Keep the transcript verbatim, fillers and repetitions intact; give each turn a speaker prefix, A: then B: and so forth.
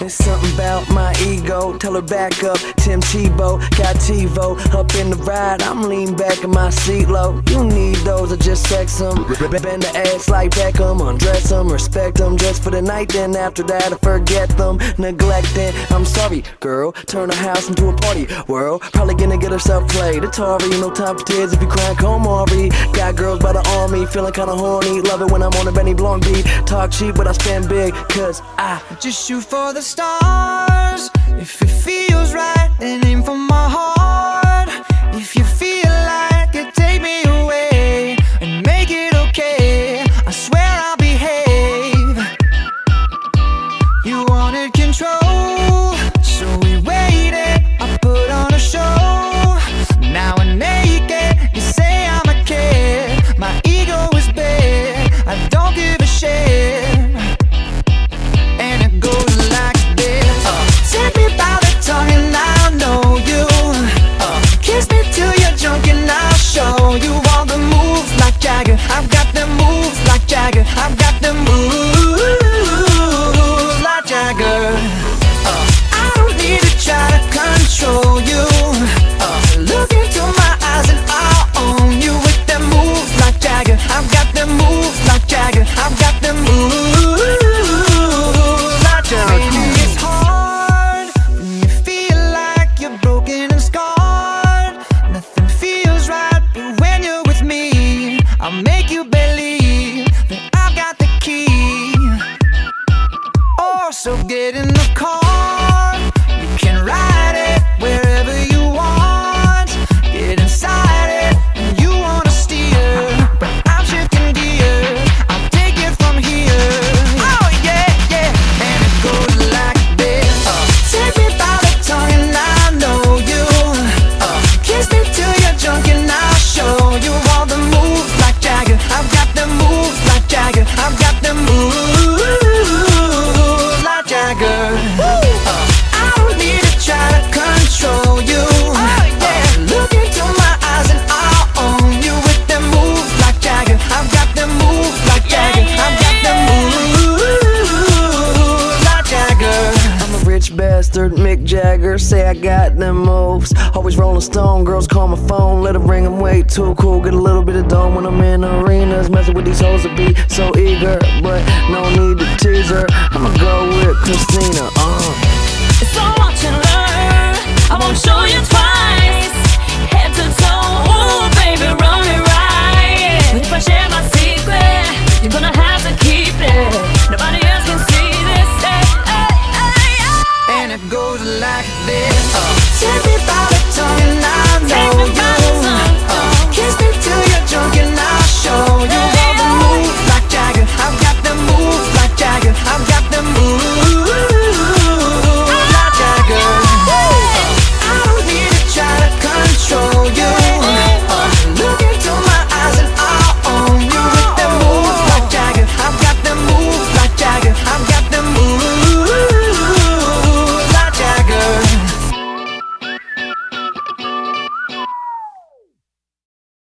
A: It's something about my ego. Tell her back up, Tim Tebow. Got TiVo up in the ride. I'm lean back in my seat low. You need those or just sex them. Bend the ass like Beckham. Undress them, respect them just for the night. Then after that I forget them. Neglecting, I'm sorry girl. Turn a house into a party world. Probably gonna get herself played. Atari, no time for tears if you cry, come Maury. Got girls by the army, feeling kinda horny. Love it when I'm on a Benny Blanc beat. Talk cheap but I spend big, cause I
B: just shoot for the stars. If it feels right, then aim for my heart. If you feel like it, take me away and make it okay. I swear I'll behave. You wanted control, so we waited. I put on a show. Now I'm naked, you say I'm a kid. My ego is big, I don't give a shit. And it goes like this. uh, Take me by the tongue and I'll know you. uh, Kiss me till you're drunk and I'll show you all the moves like Jagger. I've got them moves like Jagger. I've got them moves like Jagger. uh, I don't need to try to control you. uh, Look into my eyes and I'll own you with them moves like Jagger. I've got them moves like Jagger. I've got them moves like Jagger. Maybe it's hard when you feel like you're broken and scarred. Nothing feels right, but when you're with me, I'll make you believe that I've got the key. Oh, so get in the car. You can ride it wherever you want. Get inside it and you wanna steer, but I'm shifting gears. I'll take it from here. Oh yeah, yeah. And it goes like this. uh, Take me by the tongue and I know you. uh, Kiss me till you're drunk and I'll show you all the moves like Jagger. I've got them moves like Jagger. I've got them moves like Jagger. uh, I don't need to try to control you. Oh yeah. uh, Look into my eyes and I'll own you with them moves like Jagger. I've got them moves like Jagger. I've got them moves like Jagger.
A: I'm a rich bastard, Mick Jagger. Say I got them moves. Always rolling stone, girls call my phone. Let her ring, I'm way too cool. Get a little bit of dome when I'm in arenas. Messing with these hoes to be so eager, but no need to tease her. I'ma go with Christina. uh.
C: So watch and learn. I won't show you twice. Head to toe, ooh baby, run me right. If I share my secret, you're gonna have to keep it. Nobody else can see this. Hey, hey, hey, hey.
B: And it goes like this. uh, Take me